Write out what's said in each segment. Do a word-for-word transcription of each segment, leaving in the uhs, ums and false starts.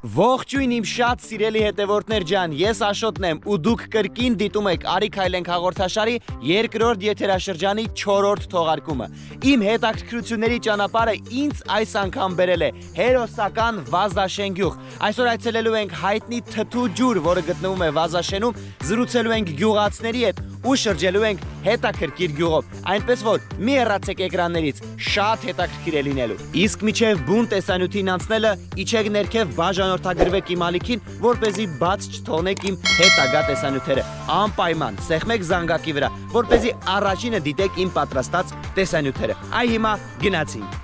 Ողջույն իմ շատ սիրելի հետևորդներ ջան, ես Աշոտն եմ ու դուք կրկին դիտում եք Արի քայլենք հաղորդաշարի երկրորդ եթերաշրջանի չորրորդ թողարկումը։ Իմ հետաքրքրությունների ճանապարհը ինձ այս անգամ բերել է հերոսական Վազաշեն գյուղ։ Այսօր այցելելու ենք հայտնի թթու ջուր, որը գտնվում է Վազաշենում, զրուցելու ենք գյուղացիների հետ ու շրջելու ենք հետաքրքիր գյուղով։ Այնպես որ մի հեռացեք էկրաններից, շատ հետաքրքիր է լինելու։ Իսկ միջև բուն տեսանյութին անցնելը իջեք ներքև բաժանորդագրվեք իմ ալիքին, որպեսզի բաց չթողնեք իմ հետագա տեսանյութերը։ Անպայման սեղմեք զանգակի վրա, որպեսզի առաջինը դիտեք իմ պատրաստած տեսանյութերը։ Այ հիմա գնացինք։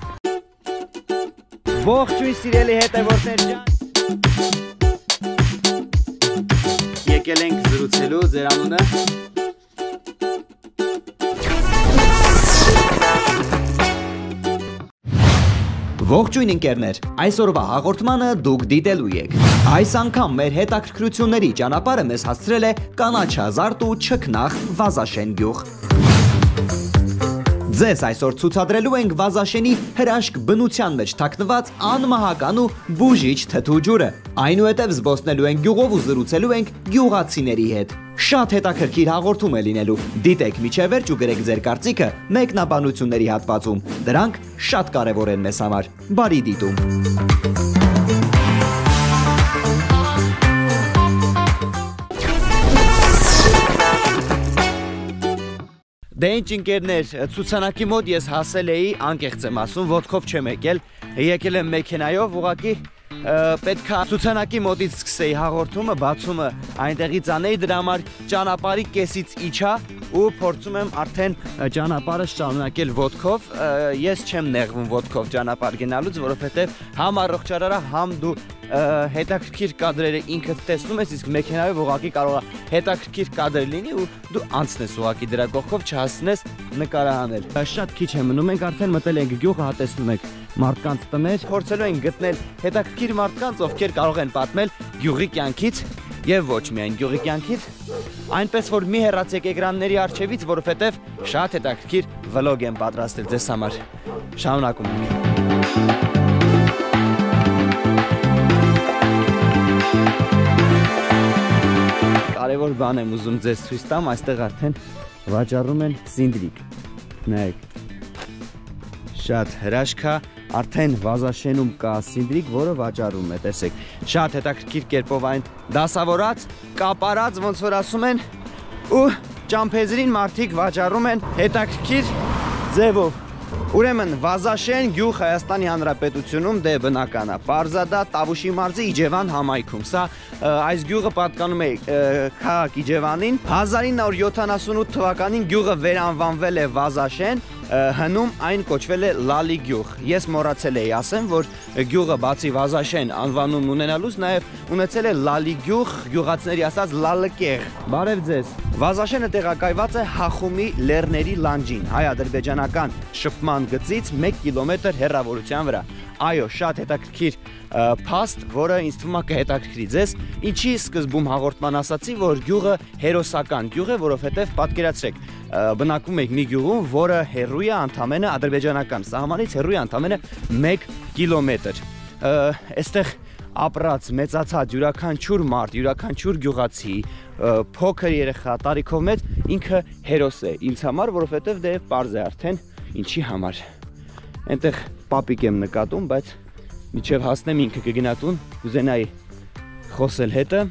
Ողջույն սիրելի հետևորդներ ջան։ Եկել ենք զրուցելու, ձեր անունը։ Ողջույն ընկերներ, այսօրվա հաղորդմանը դուք դիտելու եք։ Այս անգամ մեր հետաքրքրությունների ճանապարհը մեզ հասցրել է կանաչազարդ ու չքնաղ Վազաշեն գյուղ։ Ձեզ այսօր ցուցադրելու ենք Վազաշենի հրաշք բնության մեջ թաքնված անմահական ու բուժիչ թթու ջուրը։ Այնուհետև զբոսնելու ենք գյուղով ու զրուցելու ենք գյուղացիների հետ։ Շատ հետաքրքիր հաղորդում է լինելու։ Դիտեք միջև վերջ ու գրեք ձեր կարծիքը մեկնաբանությունների հատվածում։ Դրանք շատ կարևոր են մեզ համար։ Բարի դիտում։ Դե ինչ ընկերներ, ցուցանակի մոտ ես հասել էի, անկեղծ եմ ասում, ոտքով չեմ եկել, եկել եմ մեքենայով, ուղղակի պետք է ցուցանակի մոտից սկսեի հաղորդումը, բացումը այնտեղից անեի, դրա համար ճանապարհի կեսից իջա ու փորձում եմ արդեն ճանապարհը շարունակել ոտքով։ Ես չեմ նեղվում ոտքով ճանապարհ գնալուց, որովհետև համ առողջարարը, համ դու հետաքրքիր կադրերը ինքդ տեսնում ես, իսկ մեքենայով ուղղակի կարող է հետաքրքիր կադր լինի ու դու անցնես ուղղակի դրա կողքով չհասնես նկարահանել։ Շատ քիչ է մնում, ենք արդեն մտել ենք գյուղը, հա տեսնում եք մարդկանց տներ, փորձելու ենք գտնել հետաքրքիր մարդկանց, ովքեր կարող են պատմել գյուղի կյանքից եւ ոչ միայն գյուղի կյանքից, այնպես որ մի հեռացեք էկրանների առջևից, որովհետեւ շատ հետաքրքիր վլոգ եմ պատրաստել ձեզ համար։ Շարունակում ենք։ Կարևոր բան եմ ուզում ձեզ ցույց տամ, այստեղ արդեն վաճառում են սինդրիկ։ Նայեք։ Շատ հրաշք է, արդեն Վազաշենում կա սինդրիկ, որը վաճառում է, տեսեք։ Շատ հետաքրքիր կերպով այն դասավորած, կապարած, ոնց որ ասում են, ու ճամփեզրին մարդիկ վաճառում են հետաքրքիր ձևով։ Ուրեմն Վազաշեն գյուղ Հայաստանի Հանրապետությունում դե բնական է, Պարզադա Տավուշի մարզի Իջևան համայնքում։ Սա այս գյուղը պատկանում է քաղաք Իջևանին։ հազար ինը հարյուր յոթանասունութ թվականին գյուղը վերանվանվել է Վազաշեն, հնում այն կոչվել է Լալի գյուղ։ Ես մոռացել էի ասեմ, որ գյուղը բացի Վազաշեն անվանումն ունենալուց նաև ունեցել է Լալի գյուղ, գյուղացիների ասած Լալկեղ։ Բարև ձեզ։ Վազաշենը տեղակայված է Հախումի լեռների լանջին, հայ-ադրբեջանական շփման գծից մեկ կիլոմետր հեռավորության վրա։ Այո, շատ հետաքրքիր փաստ, որը ինձ թվում է կհետաքրքրի ձեզ։ Ինչի սկզբում հաղորդման ասացի, որ գյուղը հերոսական գյուղ է, որովհետև պատկերացրեք, բնակվում եք մի գյուղում, որը հեռու է ընդամենը ադրբեջանական սահմանից հեռու է ընդամենը մեկ կիլոմետր։ Այստեղ ապրած, մեծացած յուրաքանչյուր մարդ, յուրաքանչյուր գյուղացի, փոքր երեխա, տարիքով մեծ, ինքը հերոս է ինձ համար, որովհետև դե պարզ է արդեն ինչի համար։ Այնտեղ պապիկ եմ նկատում, բայց միջև հասնեմ ինքը կգնա տուն, կուզենայի խոսել հետը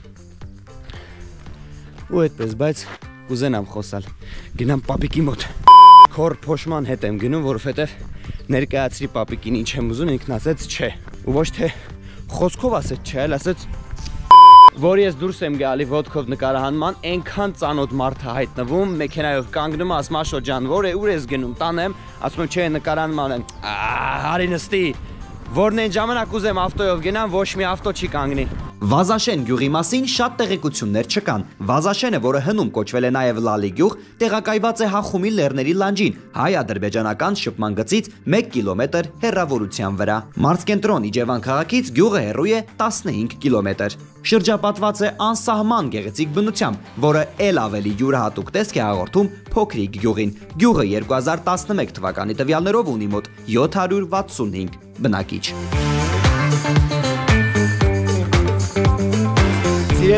ու այդպես, բայց կուզենամ խոսալ, գնամ պապիկի մոտ։ Քոր փոշման հետ եմ գնում, որովհետև ներկայացրի պապիկին ինչ եմ ուզում, ինքն ասեց չէ, ու ոչ թե խոսքով ասեց չէ, այլ ասեց որ ես դուրս եմ գալի ոտքով նկարահանման, այնքան ծանոթ մարդ է հայտնվում, մեքենայով կանգնում, ասում Աշոտ ջան, որ է, ուր ես գնում, տանեմ, ասում եմ չէ, նկարահանման եմ, արի նստի, որն այն ժամանակ ուզեմ ավտոյով գնամ, ոչ մի ավտո չի կանգնի։ Վազաշեն գյուղի մասին շատ տեղեկություններ չկան։ Վազաշենը, որը հնում կոչվել է նաև Լալի գյուղ, տեղակայված է Հախումի լեռների լանջին, հայ-ադրբեջանական շփման գծից մեկ կիլոմետր հեռավորության վրա։ Մարզկենտրոն Իջևան քաղաքից գյուղը հեռու է տասնհինգ կիլոմետր։ Շրջապատված է անսահման գեղեցիկ բնությամբ, որը ել ավելի յուրահատուկ տեսք է հաղորդում փոքրիկ գյուղին։ Գյուղը երկու հազար տասնմեկ թվականի տվյալներով ունի մոտ յոթ հարյուր վաթսունհինգ բնակիչ։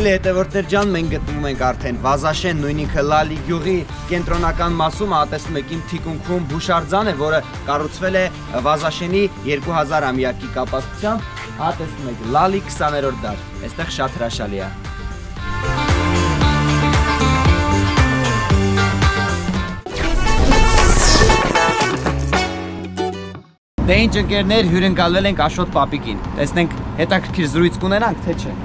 Սիրելի հետևորդներ ջան, մենք գտնվում ենք արդեն Վազաշեն, նույնինքը Լալի գյուղի կենտրոնական մասում, ահա իմ թիկունքում հուշարձան է, որը կառուցվել է Վազաշենի երկու հազար ամյակի կապակցությամբ, ահա տեսնում եք Լալի քսաներորդ դար, այստեղ շատ հրաշալի է։ Դե ինչ ընկերներ, հյուրընկալվել ենք Աշոտ պապիկին, տեսնենք հետաքրքիր զրույց կունենանք, թե չէ։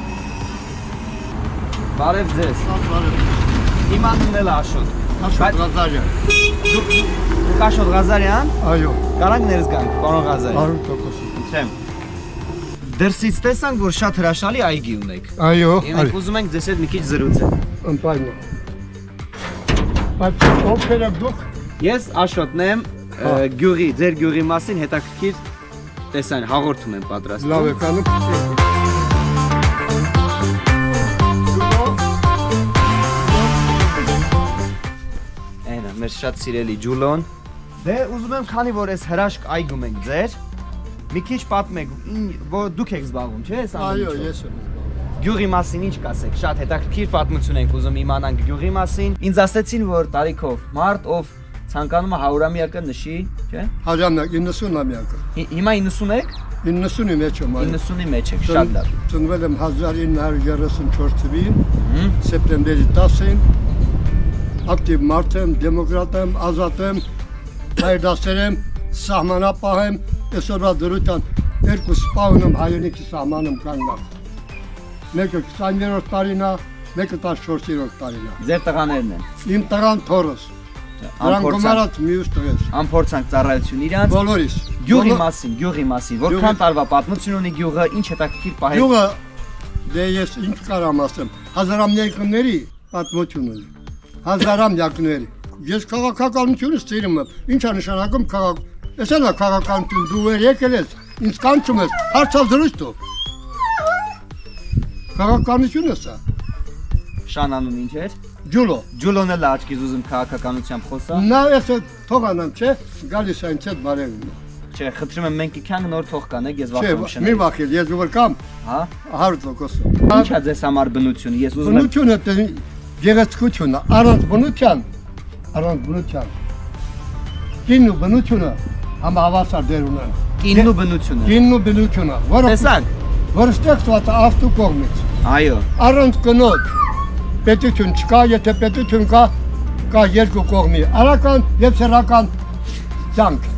Բարև ձեզ։ Իմ անունն էլ Աշոտ։ Աշոտ Ղազարյան։ Դուք Աշոտ Ղազարյան։ Այո։ Կարանք ներս գանք, պարոն Ղազարյան։ Բարոն տոկոս։ Չեմ։ Դրսից տեսանք, որ շատ հրաշալի այգի ունեք։ Այո։ Մենք ուզում ենք ձեզ հետ մի քիչ զրուցել։ Անպայման։ Բայց ովքեր եք դուք։ Ես Աշոտն եմ, գյուղի, ձեր գյուղի մասին հետաքրքիր տեսան, հաղորդում եմ պատրաստում։ Լավ եք անում։ Այնա, մեր շատ սիրելի Ջուլոն։ Դե ուզում եմ, քանի որ այս հրաշք այգում ենք ձեր, մի քիչ պատմեք, որ դուք եք զբաղվում, չէ՞, այս ամենը։ Այո, ես եմ զբաղվում։ Գյուղի մասին ինչ կասեք, շատ հետաքրքիր պատմություն ենք ուզում իմանանք գյուղի մասին։ Ինձ ասեցին, որ տարիքով մարդ, ով ցանկանում է հարյուրամյակը նշի, չէ՞։ Հարյուրամյակ, իննսունամյակը։ Հիմա իննսուն եք։ իննսունի մեջ եմ, այո։ իննսունի մեջ եք, շատ լավ։ Ծնվել եմ հազար ինը հարյուր երեսունչորդ թվականին, սեպտեմբերի տասին, ակտիվ մարդ եմ, դեմոկրատ եմ, ազատ եմ, հայրդասեր եմ, սահմանապահ եմ, այսօրվա դրության երկու սպահում եմ հայրենիքի սահմանում կանգնած։ Մեկը քսաներորդ տարին է, մեկը տասնչորսերորդ տարին է։ Ձեր տղաներն են։ Իմ տղան թորս։ Դրանք գումարած մյուս տղես։ Անփորձանք ծառայություն իրանց։ Բոլորիս։ Գյուղի մասին, գյուղի մասին, որքան տարվա պատմություն ունի գյուղը, ինչ հետաքրքիր պահեր։ Գյուղը դե ես ինչ կարամ ասեմ, հազարամյակների պատմություն ունի։ Հազարամյակների։ Ես քաղաքականությունը ստերում եմ։ Ինչ է նշանակում քաղաք։ Էս էլ է քաղաքականություն, դու եր եկել ես, ինձ կանչում ես, հարցազրույց տու։ Քաղաքականությունը սա։ Շանանուն ինչ էր։ Ջուլո։ Ջուլոն էլ աչքից ուզում քաղաքականությամբ խոսա։ Նա էսը թողանամ, չէ, գալիս է ինձ հետ բարևում։ Չէ, խնդրում եմ մենք իքանք նոր թող կանեք, ես Չէ, վախում մի վախել, ես որ կամ, հա, հարյուր տոկոս։ ինչ է ձեզ համար բնությունը, ես ուզում եմ։ Բնությունը դե գեղեցկությունն է, առանց բնության, առանց բնության։ Կինն ու բնությունը համահավասար դեր ունեն։ Կինն ու բնությունը։ Կինն ու բնությունը, որը Տեսանք։ որը ստեղծված է ավտու կողմից։ Այո։ Առանց կնոջ պետություն չկա, եթե պետություն կա, կա երկու կողմի, արական եւ սեռական ցանկ։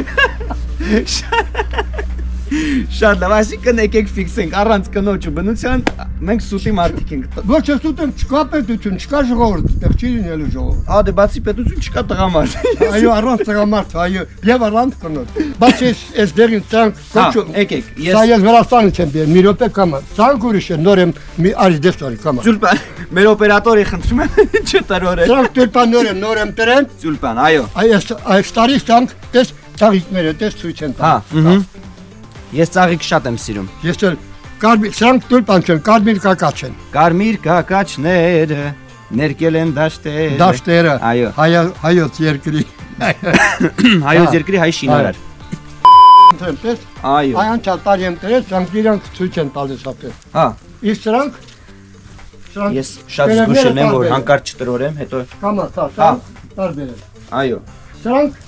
Շատ լավ, այսինքն եկեք ֆիքսենք առանց կնոջ ու բնության մենք սուտի մարդիկ ենք։ Ոչ ես ուտեմ չկա պետություն, չկա ժողովուրդ, այդտեղ չի լինելու ժողովուրդ։ Ա դե բացի պետություն չկա տղամարդ։ Այո, առանց տղամարդ, այո, եւ առանց կնոջ։ Բացի այս դերին ցանկ Հա, եկեք, ես Սա ես Վրաստանից եմ բերել, մի րոպե կամա։ Ցանկ ուրիշ է, նոր եմ մի արի դեստորի կամա։ Ձուլպան, մեր օպերատորի խնդրում եմ չտրորել։ Ցանկ դերպան նոր եմ, նոր եմ տրեն։ Ձուլպան, այո։ Այս այս տարի ցանկ տես ցաղիկները տես ցույց են Հա, տալիս։ ըհը։ Ես ծաղիկ շատ եմ սիրում։ Ես էլ կարմիր ցանկ դերպան չեն, կարմիր կակաչ են։ Կարմիր կակաչները ներկել են դաշտերը։ Դաշտերը։ Այո։ Հայոց երկրի։ Հայոց երկրի հայ շինարար։ Ընտրեմ, տես։ Այո։ Այան չատարի եմ տրել, ցանկ իրանք ցույց են տալիս ապե։ Հա, Իսկ սրանք սրանք ես շատ զգուշել եմ, որ հանկարծ չտրորեմ, հետո կամա, սա տարբեր են։ այո, Սրանք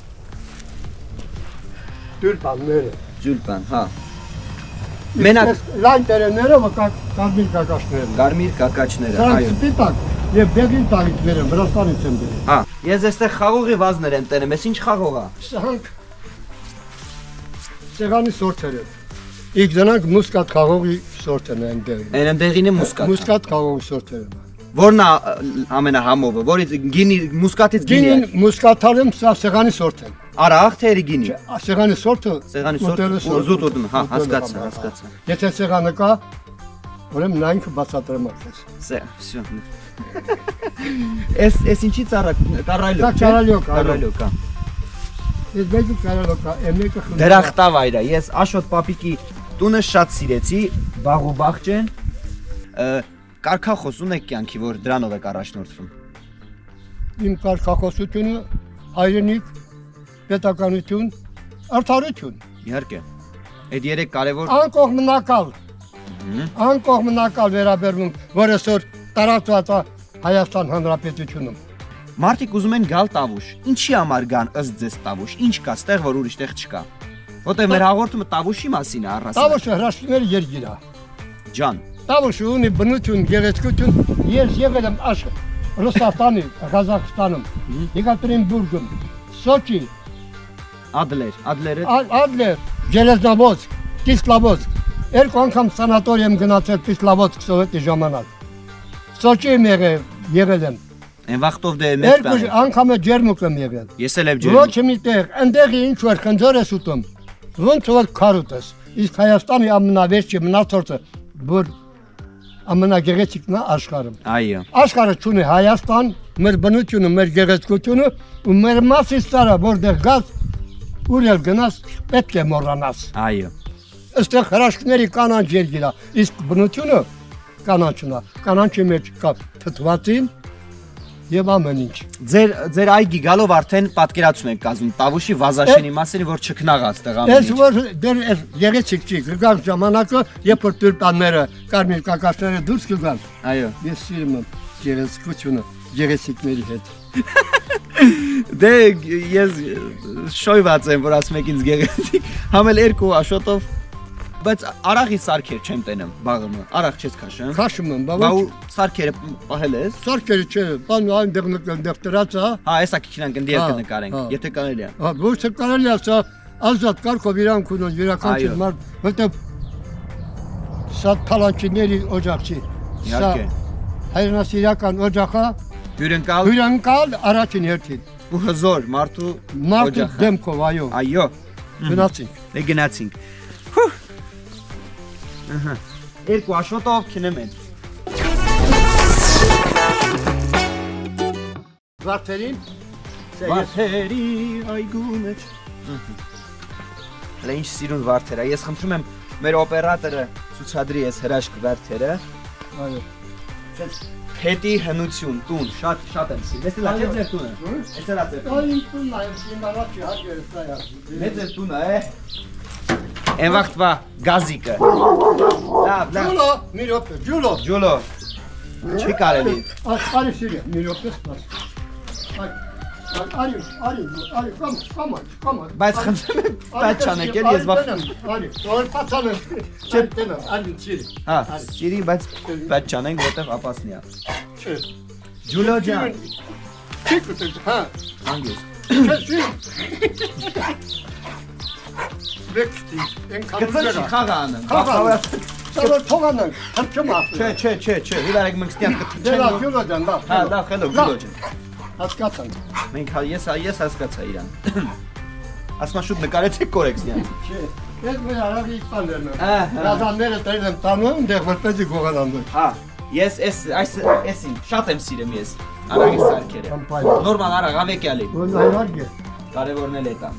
դերպանները։ ձուլպան, հա։ Մենակ լայն տերենները կարմիր կակաշներն են։ կարմիր կակաչները, Սրանք այո։ սպիտակ եւ բեգին տաղիքներ են, Վրաստանից են բերել։ Հա, ես այստեղ խաղողի վազներ եմ տերեմ, ես ինչ խաղող է։ Սրանք սեղանի սորտեր են։ Իսկ դրանք մուսկատ խաղողի սորտ են այնտեղ։ Այն ընդեղին է մուսկատ։ Մուսկատ խաղողի սորտեր են։ Որն է ամենահամովը, որից գինի մուսկատից գինի է։ Գինին մուսկաթարում սա սեղանի սորտ են։ Արաղ թե գինի։ Սեղանի սորտը Սեղանի սորտը զուտ ուտում, հա, հասկացա, հասկացա։ Եթե սեղանը կա, ուրեմն նա ինքը բացատրեմ ակես։ Սե, всё։ Էս էս ինչի ծառա կարայլոկ։ Դա կարայլոկ, այո։ Կարայլոկ, հա։ Ես մեկը կարելոք է, մեկը խնդրում։ Դրախտավ այրա, ես Աշոտ պապիկի տունը շատ սիրեցի, բաղ ու բաղջեն։ Կարգախոս ունեք կյանքի, որ դրանով եք առաջնորդվում։ Իմ կարգախոսությունը հայրենիք, պետականություն, արդարություն։ Իհարկե։ Այդ երեք կարևոր Անկողմնակալ։ Անկողմնակալ վերաբերվում, որ այսօր տարածված է Հայաստան Հանրապետությունում։ Մարդիկ ուզում են գալ Տավուշ։ Ինչի համար գան ըստ ձեզ Տավուշ։ Ինչ կա ստեղ, որ ուրիշ տեղ չկա։ Որտեղ մեր հաղորդումը Տավուշի մասին է առասարակ։ Տավուշը հրաշքների երկիր է։ Ջան։ Տավուշը ունի բնություն, գեղեցկություն։ Ես եղել եմ Աշ Ռուսաստանի, Ղազախստանում, Եկատերինբուրգում, Սոչի, Ադլեր, Ադլերը։ Ադլեր, Ժելեզնավոդսկ, Կիսլավոդսկ։ Երկու անգամ սանատորիա եմ գնացել Կիսլավոդսկ սովետի ժամանակ։ Սոչի եմ եղել, եղել եմ։ Այն վախտով դե մեծ բան։ Երկու անգամ է ջերմուկ եմ եղել։ Ես էլ եմ ջերմուկ։ Ոչ մի տեղ, այնտեղ ինչ որ խնձոր ես ուտում, ոնց որ քարոտ ես։ Իսկ Հայաստանի ամենավերջի մնացորդը, որ ամենագեղեցիկն է աշխարհում։ Այո։ Աշխարհը ունի Հայաստան, մեր բնությունը, մեր գեղեցկությունը ու մեր մասից տարա, որտեղ գազ ուր էլ գնաս, պետք է մոռանաս։ Այո։ Այստեղ հրաշքների կանանչ երկիր է, իսկ բնությունը կանանչն է, կանանչի մեջ կա թթվածին եւ ամեն ինչ։ Ձեր ձեր այգի գալով արդեն պատկերացում եք կազմում Տավուշի Վազաշենի մասին, որ չքնաղած տեղ ամեն ինչ։ Ես որ դեր այս գեղեցիկ չի, գալ ժամանակը, երբ որ տուրպանները, կարմիր կակաշները դուրս կգան։ Այո։ Ես սիրում եմ գեղեցկությունը, գեղեցիկների հետ։ Դե ես շոյված եմ, որ ասում եք ինձ գեղեցիկ, համել երկու աշոտով, բայց արաղի սարքեր չեմ տենում բաղումը, արաղ չես քաշում։ Քաշում եմ, բա Բա ու սարքերը պահել ես։ Սարքերը չէ, բան այնտեղ այնտեղ դրած է։ Հա, հեսա քիչնանք ընդի երկը նկարենք, եթե կարելի է։ Հա, ոչ թե կարելի է, սա ազատ կարգով իրանք ունեն, յուրաքանչյուր մարդ, որտեղ սա թալանչիների օջախ չի։ Իհարկե։ Հայրենասիրական օջախը Հյուրընկալ հյուրընկալ առաջին հերթին։ ու հզոր մարդու Մարդու դեմքով, այո։ Այո։ Գնացինք։ Դե գնացինք։ Ահա։ Երկու աշոտով քնեմ են։ Վարդերին Վարդերի այգու մեջ։ Հələ ինչ սիրուն վարդեր է։ Ես խնդրում եմ մեր օպերատորը ցուցադրի այս հրաշք վարդերը։ Այո։ Հետի հնություն, տուն, շատ շատ եմ սիրում։ Ես էլ ա ձեր տունը։ Ես էլ ա ձեր տունը։ Այն տունն է, իմ առաջի հագերը սա է։ Մեծ է տունը, է։ Այն վաղտվա գազիկը։ Լավ, լավ։ Ջուլո, մի րոպե, ջուլո։ Ջուլո։ Չի կարելի։ Արի սիրի, մի րոպե սպաս։ Արի, արի, արի, կամ, կամ, կամ։ Բայց խնդրում եմ, բայց չանեք էլ ես վախ։ Արի, որ փացանեմ։ Չէ, տենեմ, արի, սիրի։ Հա, սիրի, բայց բայց չանենք, որտեղ ապասնի է։ Չէ։ Ջուլո ջան։ Չի կտես, հա։ Հանգիստ։ Չէ, չի։ Վեկտի, ենքան Գծել չի խաղը անեմ։ Խաղը։ Սա որ թողանանք, հրճում ապրել։ Չէ, չէ, չէ, չէ, հիվարեք մենք ստիան կթ Դե լավ, ջուլո ջան, լավ։ Հա, լավ, խելո, ջուլո ջան։ Հասկացանք։ Մենք հա ես ես հասկացա իրան։ Ասма շուտ նկարեցեք կորեքսնյան։ Չէ, ես մեր արագի իսպաններն եմ։ Ահա։ Ռազանները տերել եմ տանում, այնտեղ որպեսզի գողանան։ Հա, ես ես այս էսին շատ եմ սիրում ես։ Արագի սարքերը։ Նորմալ արագ ավեկյալի։ Ոնց այրարգե։ Կարևորն էլ է դա։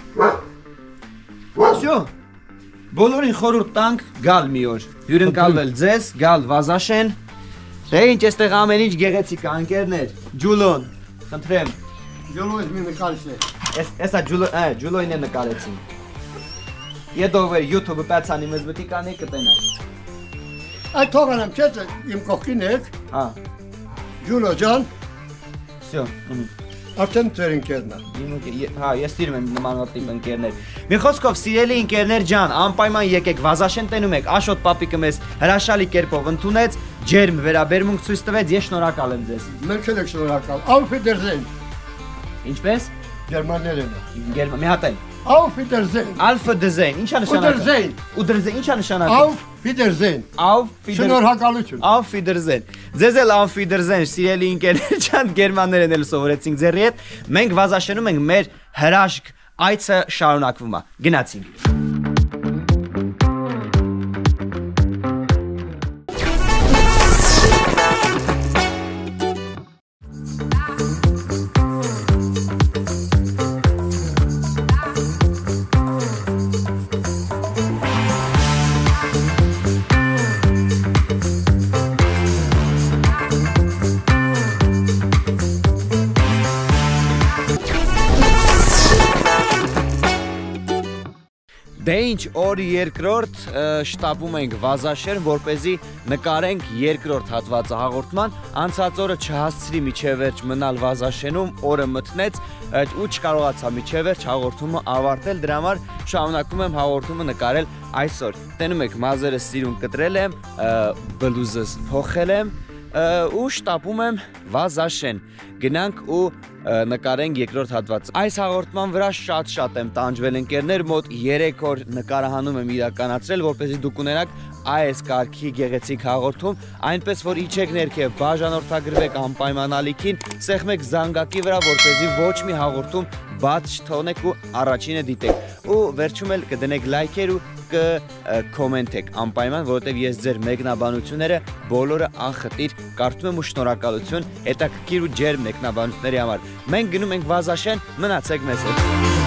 Всё։ Բոլորին խորհուրդ տանք գալ մի օր։ Հյուրընկալվել ձեզ, գալ Վազաշեն։ Դե ինչ էստեղ ամեն ինչ գեղեցիկ է, ընկերներ։ Ջուլոն, խնդրեմ։ Ջուլոյս մի նկարիչ է։ Էս էսա ջուլո, ա, ջուլոին է նկարեցին։ Եդովեր YouTube-ը պացանի մեզ մտի կանի կտենա։ Այդ թողանեմ, չէ՞, իմ կողքին եք։ Հա, Ջուլո ջան, всё։ արդեն ձեր ընկերն է։ Հա, ես սիրում եմ նմանատիպ ընկերներ։ Մի խոսքով, սիրելի ընկերներ ջան, անպայման եկեք Վազաշեն տենում եք, Աշոտ պապիկը մեզ հրաշալի կերպով ընդունեց, ջերմ վերաբերմունք ցույց տվեց, ես շնորհակալ եմ ձեզ։ Մենք էլ եք շնորհակալ։ Auf Wiedersehen։ Ինչպես։ Գերմաներեն։ Գերման, մի հատ էլ։ Auf Wiedersehen։ Alf Design, ինչա նշանակը։ Wiedersehen։ Ուդերզեն, ինչա նշանակը։ Auf Wiedersehen։ Auf Wiedersehen։ Շնորհակալություն։ Auf Wiedersehen։ Ձեզ էլ Auf Wiedersehen, սիրելի ընկերներ ջան, գերմաներեն էլ սովորեցինք ձերի հետ։ Մենք Վազաշենում ենք մեր հրաշք այցը շարունակվում է։ Գնացինք։ Դե ինչ օր երկրորդ շտապում ենք Վազաշեն, որպեսզի նկարենք երկրորդ հատվածը հաղորդման, անցած օրը չհասցրի մինչև վերջ մնալ Վազաշենում, օրը մթնեց ու չկարողացա մինչև վերջ հաղորդումը ավարտել, դրա համար շարունակում եմ հաղորդումը նկարել այսօր։ Տենում եք մազերս սիրուն կտրել եմ, բլուզս փոխել եմ ու շտապում եմ Վազաշեն, գնանք ու նկարենք երկրորդ հատվածը։ Այս հաղորդման վրա շատ-շատ եմ տանջվել ընկերներ, մոտ երեք օր նկարահանում եմ իրականացրել, որպեսզի դուք ունենաք այս կարգի գեղեցիկ հաղորդում, այնպես որ իջեք ներքև, բաժանորդագրվեք անպայման ալիքին, սեղմեք զանգակի վրա, որպեսզի ոչ մի հաղորդում բաց չթողնեք ու առաջինը դիտեք։ Ու վերջում էլ կդնեք լայքեր ու կկոմենտեք անպայման, որովհետև ես ձեր մեկնաբանությունները բոլորը անխտիր կարդում եմ ու շնորհակալություն հետաքրքիր ու ջերմ մեկնաբանությունների համար։ Մենք գնում ենք Վազաշեն, մնացեք մեզ հետ։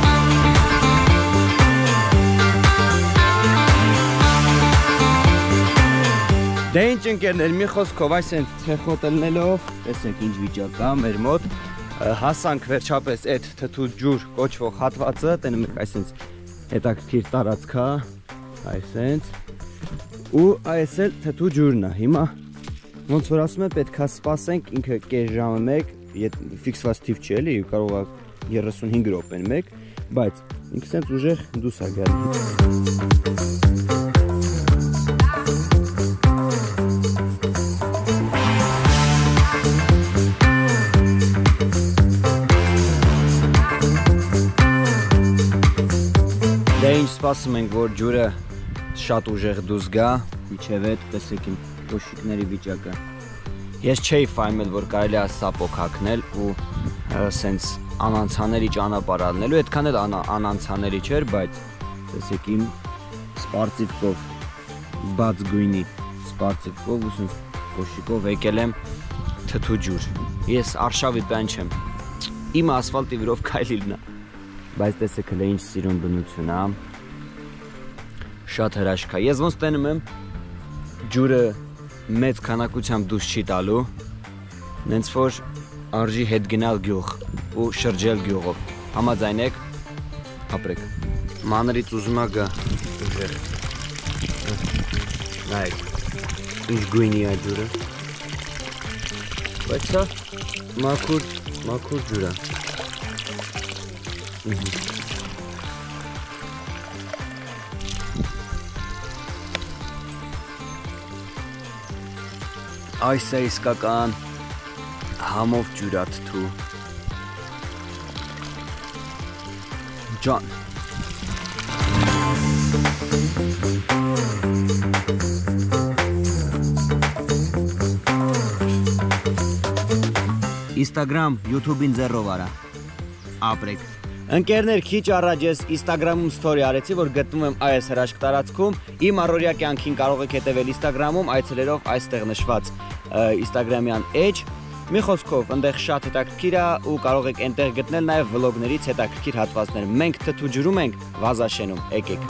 Դե ինչ ընկերներ, մի խոսքով այսենց ցեխոտ ելնելով, տեսեք ինչ վիճակ կա մեր մոտ, հասանք վերջապես այդ թթու ջուր կոչվող հատվածը, տենում եք այսենց հետաքրքիր տարածքա, այսենց, ու այս էլ թթու ջուրն է, հիմա ոնց որ ասում եմ պետք է սպասենք ինքը կես ժամը մեկ, ֆիքսված թիվ չի էլի, կարող է երեսունհինգ րոպեն մեկ, բայց ինքը սենց ուժեղ դուրս է գալի։ Դե ինչ սպասում ենք, որ ջուրը շատ ուժեղ դուրս գա, իջև հետ տեսեք իմ կոշիկների վիճակը։ Ես չէի ֆայմել, որ կարելի է սապոք հագնել ու սենց անանցաների ճանապարհ անելու, այդքան էլ անանցաների չէր, բայց տեսեք իմ սպարծիվկով, բաց գույնի սպարծիվկով ու սենց կոշիկով եկել եմ թթու ջուր։ Ես արշավի պյան չեմ, իմ ասֆալտի վրով քայլիլն է, բայց տեսեք հլը ինչ սիրուն բնություն է, շատ հրաշք է։ Ես ոնց տենում եմ, ջուրը մեծ քանակությամբ դուրս չի տալու, նենց որ արժի հետ գնալ գյուղ ու շրջել գյուղով։ Համաձայն եք, ապրեք։ Մանրից ուզում է գա ուժեղ։ Նայեք, ինչ գույնի է ջուրը։ Բայց սա մաքուր, մաքուր ջուր է։ Այս է իսկական համով ջուրա թթու։ Ջան։ Instagram, YouTube-ին ձեռով արա։ Ապրեք։ Ընկերներ, քիչ առաջ ես Instagram-ում story արեցի, որ գտնում եմ այս հրաշք տարածքում։ Իմ առօրյա կյանքին կարող եք հետևել Instagram-ում, այցելելով այստեղ նշված Instagram-յան էջ։ Մի խոսքով, այնտեղ շատ հետաքրքիր է ու կարող եք այնտեղ գտնել նաև վլոգներից հետաքրքիր հատվածներ։ Մենք թթու ջրում ենք Վազաշենում, եկեք։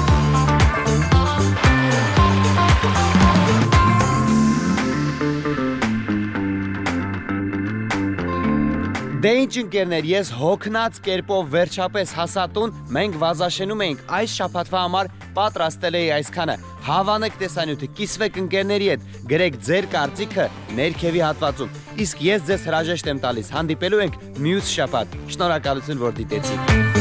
Դե ինչ ընկերներ, ես հոգնած կերպով վերջապես հասա տուն, մենք Վազաշենում էինք, այս շաբաթվա համար պատրաստել էի այսքանը։ Հավանեք տեսանյութը, կիսվեք ընկերների հետ, գրեք ձեր կարծիքը ներքևի հատվածում։ Իսկ ես ձեզ հրաժեշտ եմ տալիս, հանդիպելու ենք մյուս շաբաթ։ Շնորհակալություն, որ դիտեցիք։